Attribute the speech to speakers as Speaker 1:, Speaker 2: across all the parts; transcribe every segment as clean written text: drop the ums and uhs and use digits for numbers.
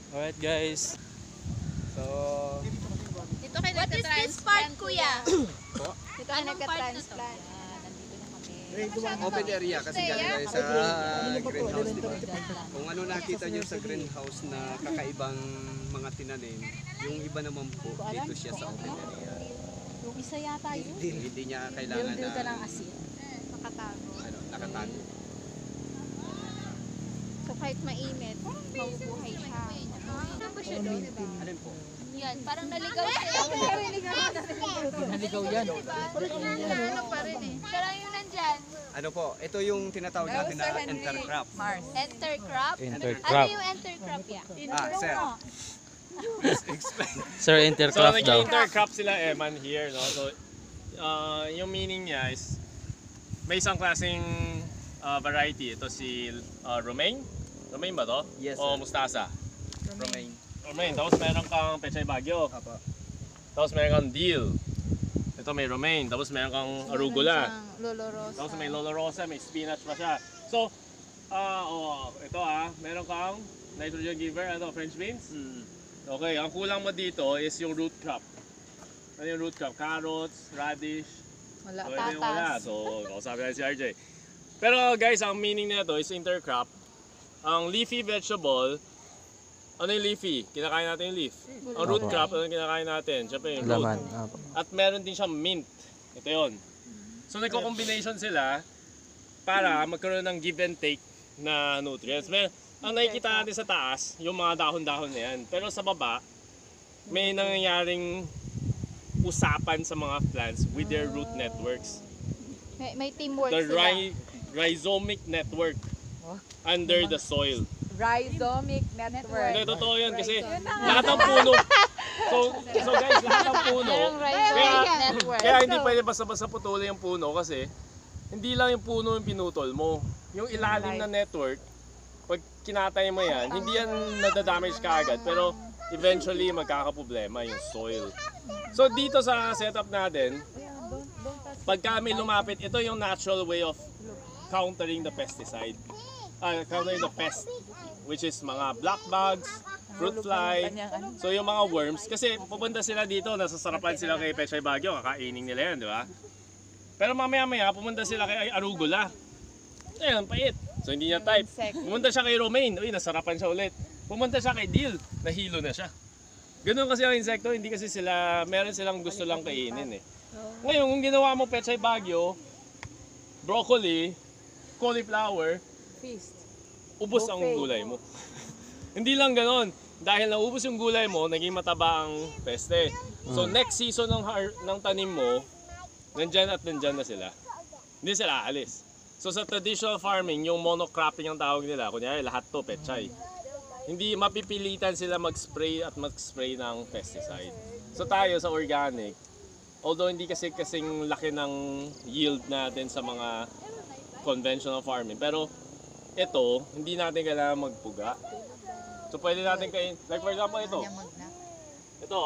Speaker 1: Alright guys. So,
Speaker 2: Dito kayo
Speaker 3: What is this part, kuya?
Speaker 2: Dito kayo nagka-transplant.
Speaker 4: Open area kasi galing tayo sa greenhouse, di ba? Kung ano nakita nyo sa greenhouse na kakaibang mga tinanim, yung iba naman po dito siya sa open area.
Speaker 3: Yung isa yata yun.
Speaker 4: Hindi niya kailangan
Speaker 3: Dil ka ng
Speaker 4: na
Speaker 3: asin.
Speaker 2: Makatago.
Speaker 4: nakatago.
Speaker 2: So kahit mainit, mabubuhay siya. Ano ba siya doon, diba?
Speaker 4: Alin po?
Speaker 3: Yan, parang naligaw siya.
Speaker 1: naligaw yan.
Speaker 2: Ano pa rin eh.
Speaker 3: Pero yung nandyan,
Speaker 4: Ano po? Ito yung tinatawag natin na intercrop.
Speaker 3: entercrop. Ano
Speaker 1: Intercrop.
Speaker 3: yung entercrop yan?
Speaker 4: Sir. Explain.
Speaker 1: Sir,
Speaker 5: So
Speaker 1: intercrop daw.
Speaker 5: nag-intercrop sila Eman here, no? So yung meaning niya is may isang klaseng variety. Ito si romaine. Romaine ba to?
Speaker 4: Yes,
Speaker 5: O
Speaker 4: sir.
Speaker 5: mustasa?
Speaker 4: Romaine.
Speaker 5: Romaine. Tapos meron kang pechay bagyo.
Speaker 4: Apa.
Speaker 5: Tapos meron kang dill. Ito may romaine. Tapos meron kang arugula.
Speaker 2: Lolorosa.
Speaker 5: Tapos may lolo rosa, may spinach pa siya. So, ito meron kang nitrogen giver, French beans. Okay, ang kulang mo dito is yung root crop. Ano yung root crop? Carrots, radish.
Speaker 2: Wala,
Speaker 5: So, ito yung wala.
Speaker 2: tatas.
Speaker 5: So, kausapin natin si RJ. Pero guys, ang meaning nito is intercrop. Ang leafy vegetable, ano yung leafy? Kinakain natin yung leaf. Ang root
Speaker 1: Opo.
Speaker 5: crop, ano yung kinakain natin? Siyempre yung root.
Speaker 1: Laman. Apo.
Speaker 5: At meron din siyang mint. Ito yon. So nagko-combination sila para magkaroon ng give and take na nutrients. Ang nakikita natin sa taas, yung mga dahon-dahon na yan. Pero sa baba, may nangyayaring usapan sa mga plants with their root networks.
Speaker 2: May teamwork
Speaker 5: The
Speaker 2: sila.
Speaker 5: rhizomic network under the soil.
Speaker 6: Rhizomic network.
Speaker 5: Hindi, totoo yan kasi lahat ng puno. So guys, lahat ng puno.
Speaker 2: Merong rhizomic network.
Speaker 5: Kaya hindi pwede basta-basta putulin yung puno kasi hindi lang yung puno yung pinutol mo. Yung ilalim na network, pag kinatay mo yan, hindi yan nadadamage ka agad pero eventually magkakaproblema yung soil. So dito sa setup natin, pag kami lumapit, ito yung natural way of countering the pesticide. Countering the pest, which is mga black bugs, fruit fly. So yung mga worms, kasi pupunta sila dito, nasasarapan sila kay Pechay Bagyo, kakainin nila yan, di ba? Pero mamaya-maya, pumunta sila kay arugula. Ayun, pait. So hindi niya type. Pumunta siya kay romaine, uy, nasarapan siya ulit. Pumunta siya kay dill, nahilo na siya. Ganun kasi ang insekto, hindi kasi sila, meron silang gusto lang kainin eh. Ngayon, kung ginawa mo Pechay Bagyo, broccoli, cauliflower,
Speaker 6: Feast.
Speaker 5: ubos ang
Speaker 6: Buffet.
Speaker 5: gulay mo. Hindi lang ganon. Dahil naubos yung gulay mo, naging mataba ang peste. So next season ng tanim mo, nandyan at nandyan na sila. Hindi sila aalis. So sa traditional farming, yung monocropping ang tawag nila, kunyari lahat to pechay. Hindi mapipilitan sila mag-spray at mag-spray ng pesticide. So tayo sa organic, although hindi kasing laki ng yield natin sa mga conventional farming, pero ito, hindi natin kailangan magpuga. So pwede natin kain, like for example ito. Ito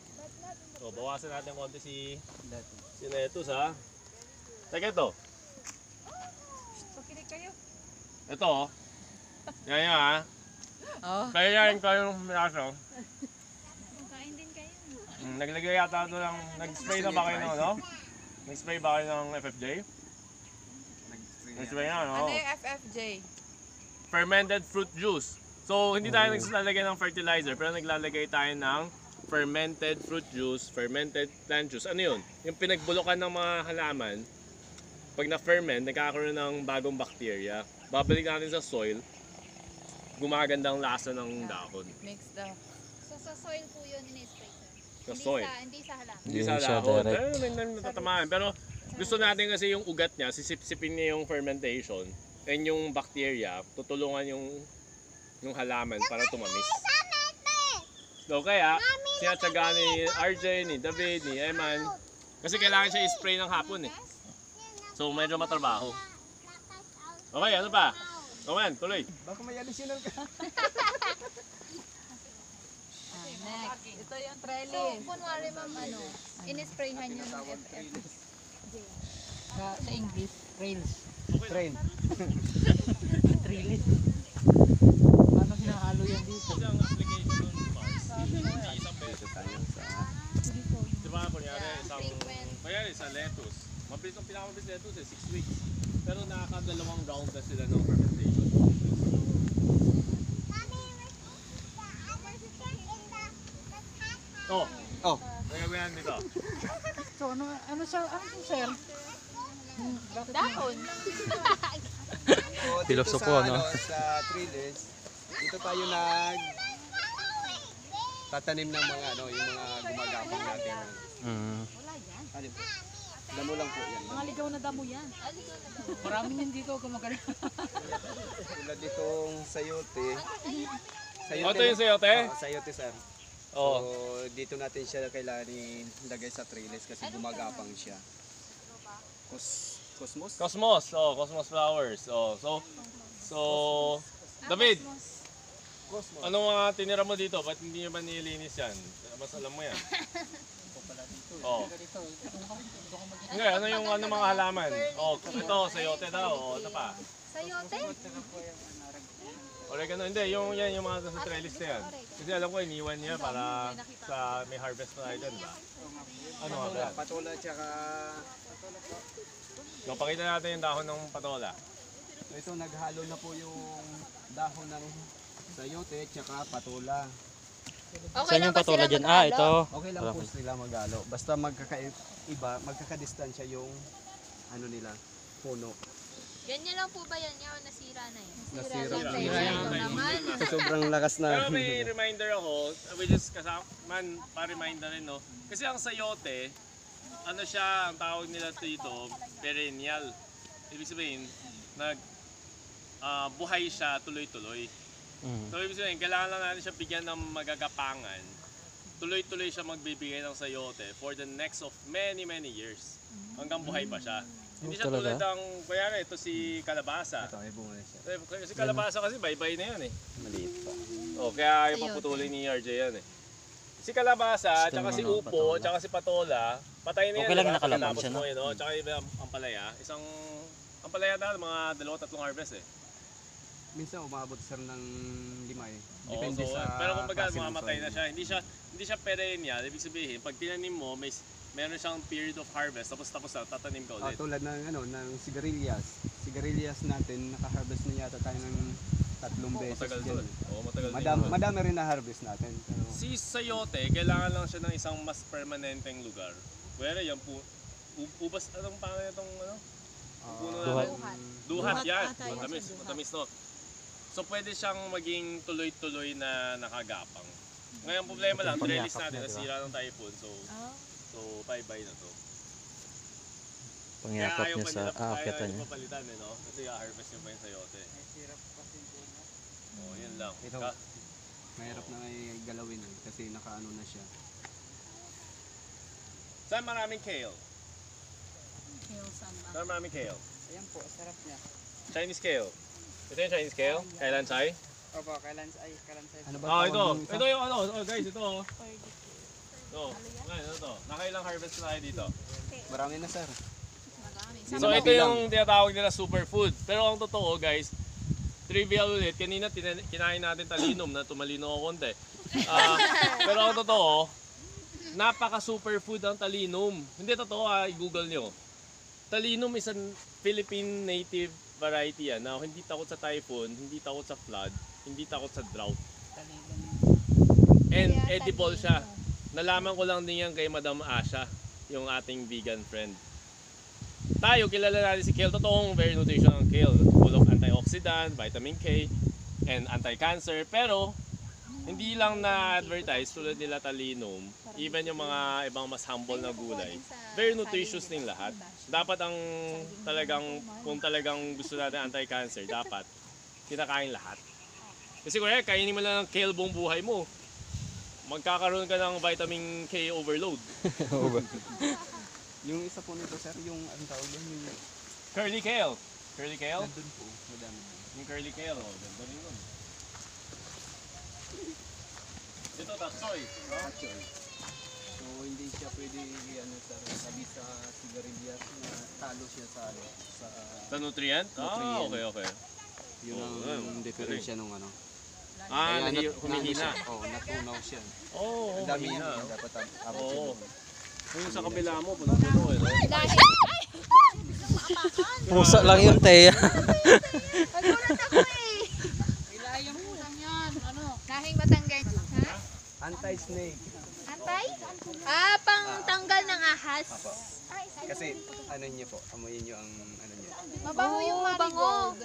Speaker 5: So bawasan natin konti si Netus ha. Teka ito. Ito Yan ha. Kaya yan kayong minaso.
Speaker 2: Kain din kayo.
Speaker 5: Naglagay yata ito ng, nag-spray na ba kayo ng ano? Nag-spray ba kayo ng FFJ? Nag-spray na, no?
Speaker 6: Ano yung FFJ?
Speaker 5: Fermented fruit juice. So, hindi tayo naglalagay ng fertilizer, pero naglalagay tayo ng fermented fruit juice, fermented plant juice. Ano yun? Yung pinagbulukan ng mga halaman, pag na-ferment, nagkakaroon ng bagong bacteria. Babalik natin sa soil, gumagandang lasa ng dahon.
Speaker 6: Mix the...
Speaker 2: So sa soil po yun in-spray, sir?
Speaker 5: Sa soil.
Speaker 2: Hindi sa halaman.
Speaker 5: Hindi
Speaker 1: Hindi
Speaker 5: sa
Speaker 1: siya
Speaker 5: dahon.
Speaker 1: direct.
Speaker 5: Pero may natatamaan. Pero gusto natin kasi yung ugat niya, sisip-sipin niya yung fermentation. And yung bacteria, tutulungan yung halaman para tumamis. So kaya, sinatsaga ni RJ, ni David, ni Eman. Kasi kailangan siya i-spray ng hapon eh. So medyo matrabaho. Okay, ano pa? Oman, tuloy.
Speaker 4: Baka may additional ka.
Speaker 6: Next. Ito yung
Speaker 2: So,
Speaker 6: trellis.
Speaker 2: kunwari ma'am, in-sprayhan nyo ng FF.
Speaker 7: Sa English, rails.
Speaker 4: Train.
Speaker 7: Trellis. Paano sinahalo yan dito?
Speaker 5: Isang application lettuce. Mabilis ang pinakamabilis lettuce 6 weeks. Pero nakakadalawang round na sila ng fermentation. Oh,
Speaker 4: Oh,
Speaker 5: nagagawin dito.
Speaker 7: So, ano sir?
Speaker 3: Dahon.
Speaker 4: so dito
Speaker 1: Pilosopo,
Speaker 4: sa,
Speaker 1: no?
Speaker 4: sa Triles, dito tayo tatanim ng mga yung mga gumagapang natin. Ano po? Damo lang po yan.
Speaker 6: Mga ligaw na damo yan.
Speaker 7: Maraming hindi ko gumagana.
Speaker 4: Tulad ditong sayote.
Speaker 5: Oh, ito yung sayote?
Speaker 4: Sayote, sir.
Speaker 5: Oh.
Speaker 4: So, dito natin siya kailangan ilagay sa Triles kasi gumagapang siya. Cosmos?
Speaker 5: Cosmos. Oh, Cosmos flowers. Oh, so David,
Speaker 4: Cosmos.
Speaker 5: ano mga tinira mo dito? Ba't hindi nyo ba nilinis yan? Mas alam mo yan. Oh. Hindi, ano yung mga halaman? Oh, ito, sayote daw. Oh, ano pa?
Speaker 3: Sayote?
Speaker 5: Oregano, hindi, yung mga sa trellis na yan. Kasi alam ko, iniwan niya para sa may harvest na tayo dyan, ba? Ano nga ba?
Speaker 4: Patola tsaka...
Speaker 5: No, pakita natin yung dahon ng patola.
Speaker 4: So, ito, naghalo na po yung dahon ng sayote tsaka patola.
Speaker 3: Okay
Speaker 1: Saan
Speaker 3: lang
Speaker 1: yung
Speaker 3: ba
Speaker 1: patola
Speaker 3: sila
Speaker 1: dyan?
Speaker 3: maghalo?
Speaker 1: Ito.
Speaker 4: Okay lang po sila maghalo. Basta magkakadistansya yung ano nila, puno.
Speaker 3: Ganyan lang po ba yan o nasira na yun?
Speaker 4: Nasira.
Speaker 3: Ito naman.
Speaker 4: Sa sobrang lakas na.
Speaker 5: Pero may reminder ako, which is pa-reminder rin, no? Kasi ang sayote, ano siya, ang tawag nila dito, perennial. Ibig sabihin, buhay siya tuloy-tuloy. So ibig sabihin, kailangan lang natin siya bigyan ng magagapangan. Tuloy-tuloy siya magbibigay ng sayote for the next of many years. Hanggang buhay pa siya. Hindi siya tulad ng, kaya ito si kalabasa.
Speaker 4: Ito, may bunga na siya.
Speaker 5: Kasi kalabasa kasi bye-bye na yan eh.
Speaker 4: Maliit pa.
Speaker 5: Oh, kaya yung paputulin ni RJ yan eh. Si kalabasa, tsaka si upo, tsaka si patola, patay na yan.
Speaker 1: Okay lang
Speaker 5: diba?
Speaker 1: nakalapag
Speaker 5: Pagkatapos
Speaker 1: siya,
Speaker 5: mo yun, oh. Tsaka yung ampalaya. Ampalaya na, mga 2-3 harvest eh.
Speaker 4: Minsan umabot sir ng 5 eh.
Speaker 5: Oo,
Speaker 4: Depende
Speaker 5: so,
Speaker 4: sa
Speaker 5: pero kumbaga
Speaker 4: klase ng
Speaker 5: mamamatay
Speaker 4: soil.
Speaker 5: na siya. Hindi siya perennial. Ibig sabihin, pag tinanim mo, meron siyang period of harvest, tapos na, tatanim ka ulit.
Speaker 4: Tulad ng sigarilyas. Sigarilyas natin, naka-harvest na yata tayo ng 3 beses
Speaker 5: Matagal
Speaker 4: dyan.
Speaker 5: doon. Oo, matagal din.
Speaker 4: Madami rin na-harvest natin. Pero,
Speaker 5: Si sayote, kailangan lang siya ng isang mas permanenteng lugar. Pwede yan po. Ubas, anong pangalan itong ano? Puno
Speaker 1: Duhat.
Speaker 5: natin? Duhat yan. Matamis no. So pwede siyang maging tuloy-tuloy na nakagapang. Ngayon problema lang, trellis natin, nasira ng typhoon. So bye-bye na to.
Speaker 1: Pangyakap niya sa aakyatan niya.
Speaker 5: Ayaw papalitan eh, no? Kasi i-harvest niyo pa yung sayote. Oh, yun lang.
Speaker 4: Ito. mahirap na galawin kasi nakaano na siya.
Speaker 5: Saan maraming kale?
Speaker 6: Kale saan ba?
Speaker 5: Saan maraming kale?
Speaker 7: Ayan po, sarap niya.
Speaker 5: Chinese kale. Ito yung Chinese kale? Kailan say?
Speaker 7: Opo, kalansay.
Speaker 4: Ano ba
Speaker 5: Ah,
Speaker 4: tawag
Speaker 5: ito.
Speaker 4: yung isa?
Speaker 5: Ito yung ano. Oh, guys, ito. Ito. Ngayon, ito. Nakailang harvest na tayo dito.
Speaker 4: Marami na sir.
Speaker 5: So ito yung tinatawag nila superfood. Pero ang totoo guys, trivial ulit, kanina kinain natin talinum na tumalino ako konti. Pero ang totoo, napaka superfood ang talinum. Hindi totoo i-google nyo. Talinum is a Philippine native variety yan. Now, hindi takot sa typhoon, hindi takot sa flood, hindi takot sa drought. And edible siya. Nalaman ko lang din yan kay Madam Asha, yung ating vegan friend. Tayo, kilala natin si kale. Totoong very nutritional kale. Full of antioxidant, vitamin K, and anti-cancer. Pero, hindi lang na-advertise tulad nila talinum. Even yung mga ibang mas humble na gulay. Very nutritious din lahat. Dapat ang kung talagang gusto natin anti-cancer, dapat kinakain lahat. Kasi kung kainin mo lang ng kale buong buhay mo, magkakaroon ka ng vitamin K overload.
Speaker 4: Yung isa po nito sir, yung ang tawag yan, yung
Speaker 5: Curly kale. Curly kale?
Speaker 4: nandun po, madami.
Speaker 5: Yung curly kale, oh, ganda rin yun. Dito, tatsoy. No?
Speaker 4: Actually. So hindi siya pwede ano sir, sabi sa sigarilyas na talo siya sa ano,
Speaker 5: Sa nutrient? Ah, okay, okay.
Speaker 4: yun ang diferensya nung ano.
Speaker 5: Ah,
Speaker 4: Kaya
Speaker 5: humihina.
Speaker 4: natunaw siya.
Speaker 5: Oo,
Speaker 4: Ang dami
Speaker 5: humihina.
Speaker 4: yan, dapat abot
Speaker 5: Oo.
Speaker 4: siya.
Speaker 5: Yung sa kabila mo, puno-puno eh. No?
Speaker 2: Dahil,
Speaker 1: Pusa lang yun, Teya.
Speaker 2: nagulat ako eh.
Speaker 7: Ilayang mo lang yan. Ano?
Speaker 2: Dahil Batangas. Ha?
Speaker 4: Anti-snake.
Speaker 2: Antay? Ah, pang tanggal ng ahas.
Speaker 4: Apo. Kasi ano niyo po, amuyin niyo ang ano niyo.
Speaker 2: Mabango yung marigold.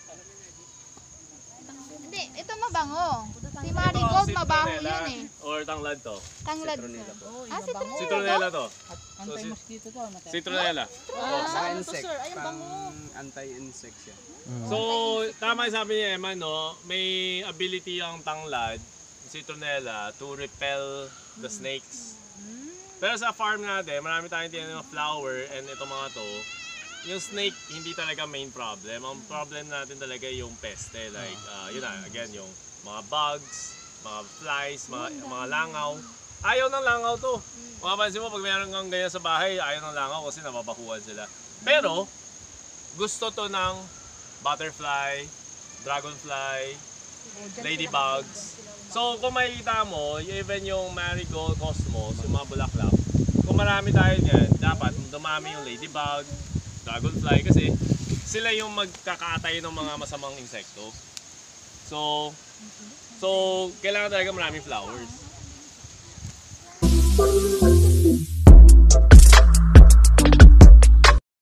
Speaker 2: Hindi, ito mabango. Si marigold, mabango yun eh.
Speaker 5: Or tanglad to?
Speaker 2: Tanglad.
Speaker 4: Citronella po.
Speaker 2: Ah, citronella.
Speaker 5: Citronella to.
Speaker 7: At anti-mosquito to. Matay.
Speaker 5: Citronella.
Speaker 4: Saka insect. Pang anti-insect siya.
Speaker 5: So, tama yung sabi ni Emma, no? May ability ang tanglad, citronella, to repel the snakes. Pero sa farm natin, marami tayong tinanim ng flower and itong mga to, yung snake hindi talaga main problem. Ang problem natin talaga yung peste. Like, yun na, again, yung mga bugs, mga flies, mga langaw. Ayaw ng langaw to. Mapapansin mo, pag meron kang ganyan sa bahay, ayaw ng langaw kasi nababakuhan sila. Pero, gusto to ng butterfly, dragonfly, ladybugs. So kung makikita mo, even yung marigold, cosmos, yung mga bulaklak, kung marami tayo niyan, dapat dumami yung ladybug, dragonfly, kasi sila yung magkakaatay ng mga masamang insekto. So kailangan talaga maraming flowers.